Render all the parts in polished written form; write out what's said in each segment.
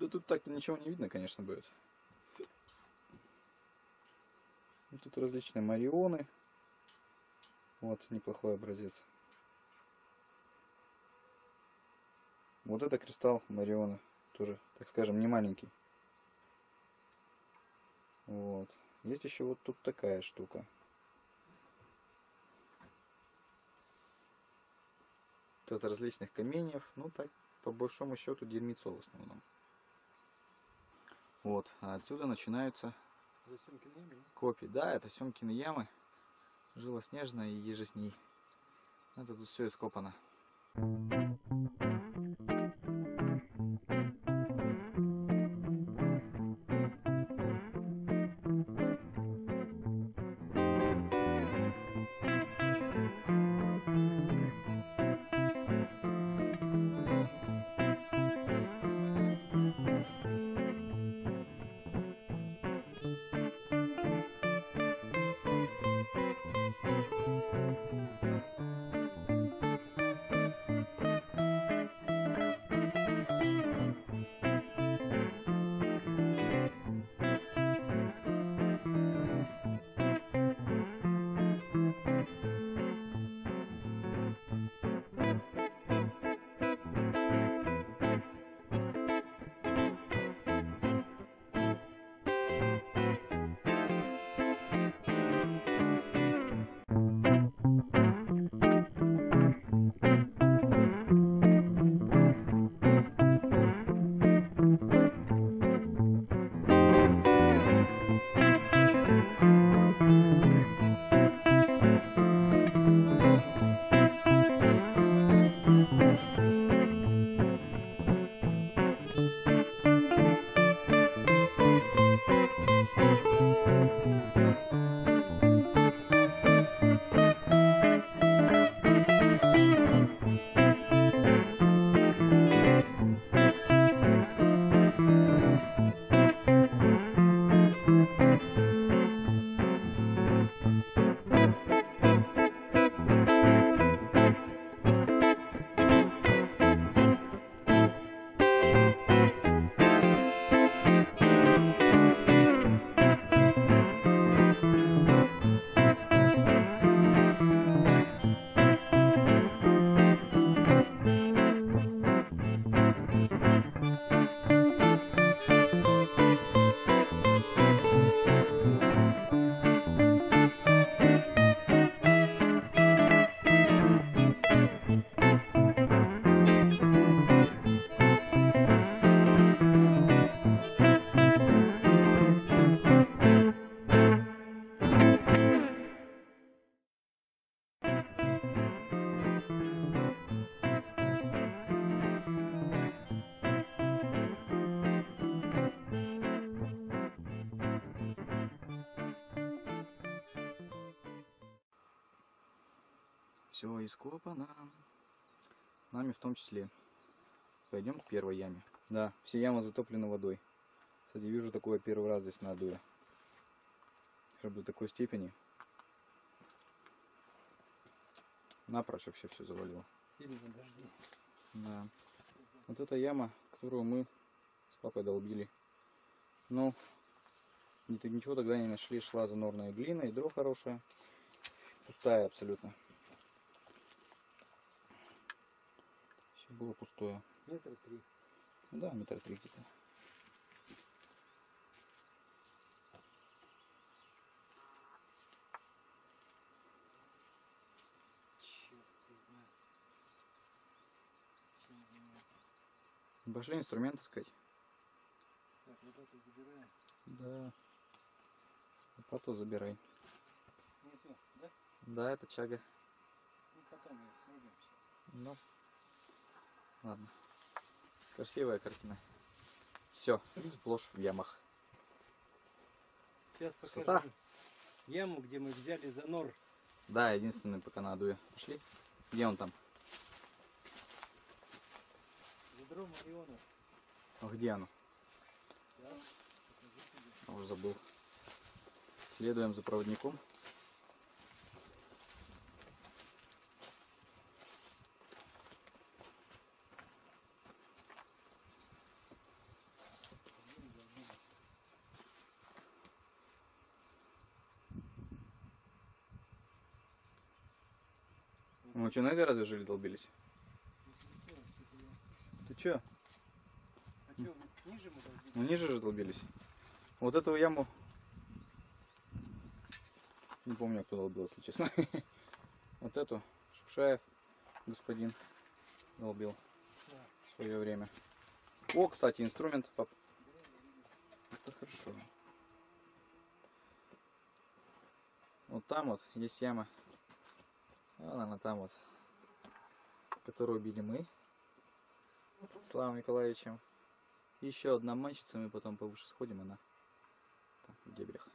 Да тут так-то ничего не видно, конечно, будет. Тут различные марионы. Вот, неплохой образец. Вот это кристалл Мариона. Тоже, так скажем, не маленький. Вот. Есть еще вот тут такая штука. Тут различных каменьев. Ну так, по большому счету, дерьмецо в основном. Вот. А отсюда начинаются копии. Да, это Семкины ямы. Жила Снежная и еже с ней. Это тут все ископано. Все ископано. Нами в том числе. Пойдем к первой яме. Да, все ямы затоплены водой. Кстати, вижу такое первый раз здесь на Адуе. Чтобы до такой степени. Напрочь вообще все завалило. Сильные дожди. Да. Вот эта яма, которую мы с папой долбили. Но ничего тогда не нашли. Шла занорная глина, ядро хорошее. Пустая абсолютно. Все было пустое. Метра 3. Да, метра 3 где-то. Пошли инструменты искать. Так, лопату забираем. Да. Лопату забирай. Несу, да? Да, это чага. Ну потом ее срубим сейчас. Ну. Ладно. Красивая картина. Все, сплошь в ямах. Сейчас Красота. покажу яму, где мы взяли занор. Да, единственный пока на Адуе. Пошли. Где он там? Ядро Мариона. А где оно? Да. Уже забыл. Следуем за проводником. Ну что, на этой разве жили, долбились? Ты чё? А что, ниже мы должны? Ну ниже же долбились. Вот эту яму... Не помню, кто долбил, если честно. Вот эту Шукшаев господин долбил в свое время. О, кстати, инструмент. Это хорошо. Вот там вот есть яма. Вон она там вот. Которую убили мы. С Славой Николаевичем. Еще одна мачется, мы потом повыше сходим, она там в дебрях.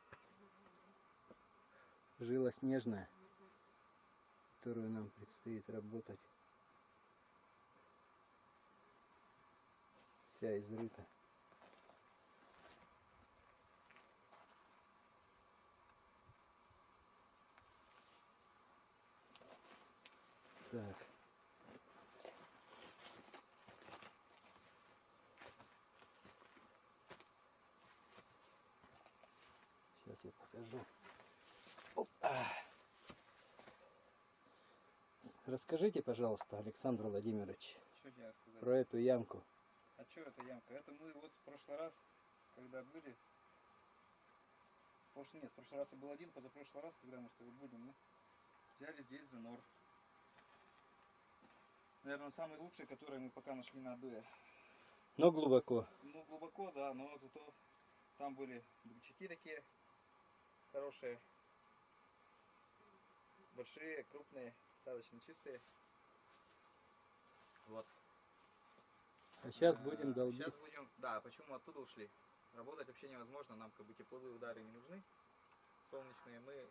Жила снежная, которую нам предстоит работать. Вся изрыта. Так. Сейчас я покажу. Опа. Расскажите, пожалуйста, Александр Владимирович, Что тебе сказать? про эту ямку. А что это ямка? Это мы вот в прошлый раз, когда были... Нет, в прошлый раз я был один, позапрошлый раз, когда мы с тобой были, мы взяли здесь занор. Наверное, самый лучший, который мы пока нашли на Адуе. Но глубоко. Ну, глубоко, да, но зато там были дубчаки такие хорошие, большие, крупные, достаточно чистые. Вот. А сейчас будем долбить. Сейчас будем, да, почему мы оттуда ушли? Работать вообще невозможно, нам как бы тепловые удары не нужны, солнечные. Мы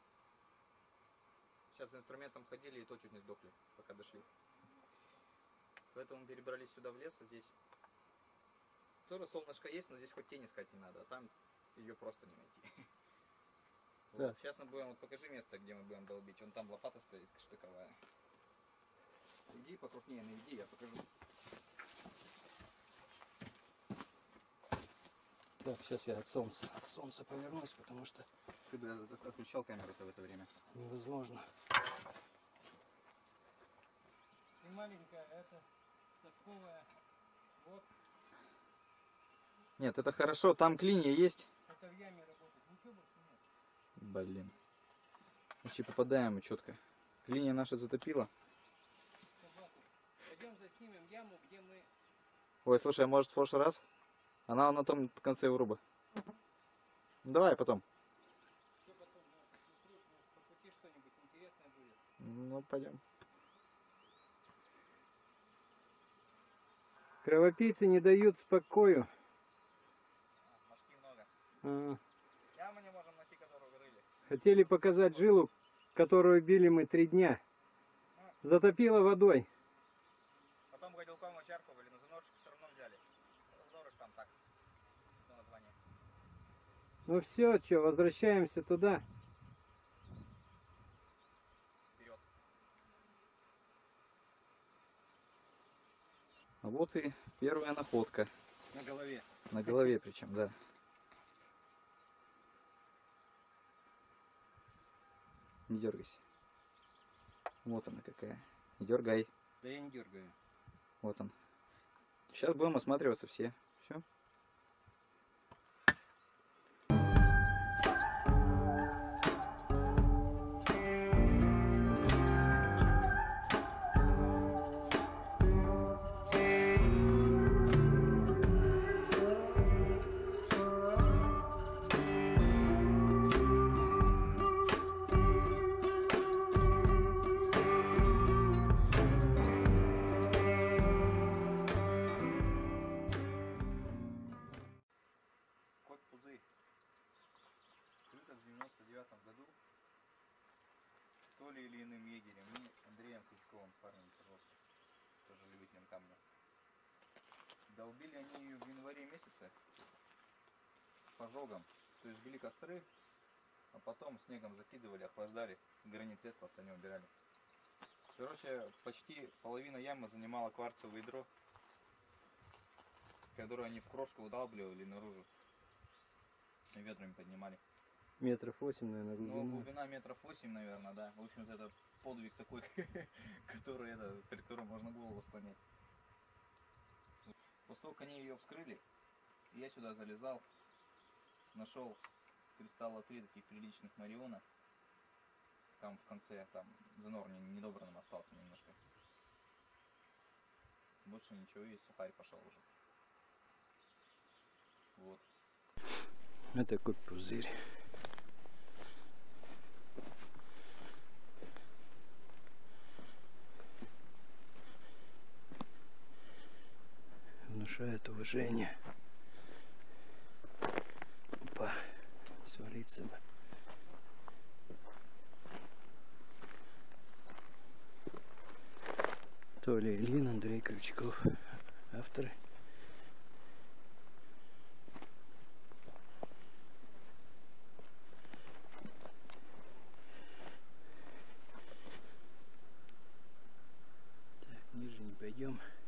сейчас с инструментом ходили и то чуть не сдохли, пока дошли. Поэтому перебрались сюда в лес, а здесь тоже солнышко есть, но здесь хоть тень искать не надо, а там ее просто не найти. Вот. Сейчас мы будем, вот покажи место, где мы будем долбить. Вон там лопата стоит штыковая. Иди покрупнее, наведи, я покажу. Так, сейчас я от солнца повернусь, потому что Ты бы отключал камеру-то в это время. невозможно. И маленькая, это совковая. Вот, Нет, это хорошо, там клинья есть. это в яме работает. Ничего больше нет. Блин. Вообще попадаем мы четко. Клинья наша затопила. Пойдем заснимем яму, где мы... Ой, слушай, а может в прошлый раз? Она на том конце вруба. Давай потом. Что потом? Ну, по пути что-нибудь интересное будет. Ну, пойдем. Кровопийцы не дают спокою. Мошки много. А, Яму не можем найти, которую вырыли. хотели показать жилу, которую били мы 3 дня. Затопило водой. Потом гадилком очерпывали, но занорчик все равно взяли. Раздорож там так. Это название. Ну все, что, возвращаемся туда. Вперед. А вот и первая находка. На голове. На голове причем, да. Не дергайся. Вот она какая. Не дергай. Да я не дергаю. Вот он. Сейчас будем осматриваться все. Все. Кот-пузырь. Скрыто в 99 году то ли или иным егерем и Андреем Крючковым, парнем из Орловска, тоже любителем камня. Долбили они ее в январе месяце пожогом, то есть жгли костры, а потом снегом закидывали, охлаждали, гранит трескался, они убирали. Короче, почти половина ямы занимала кварцевое ядро, которое они в крошку удалбливали наружу и ведрами поднимали. Метров 8, наверное, Ну, глубина. глубина метров 8, наверное, да. В общем-то, это подвиг такой, перед которым можно голову склонять. После того, как они ее вскрыли, я сюда залезал, нашел кристалла 3 таких приличных Мариона. Там в конце, там занор недобранным остался немножко. Больше ничего, и сухарь пошел уже. Вот. Вот такой пузырь. Внушает уважение. Опа, свалиться бы. Толя Ильин, Андрей Крючков. Авторы. Так, ниже не пойдем.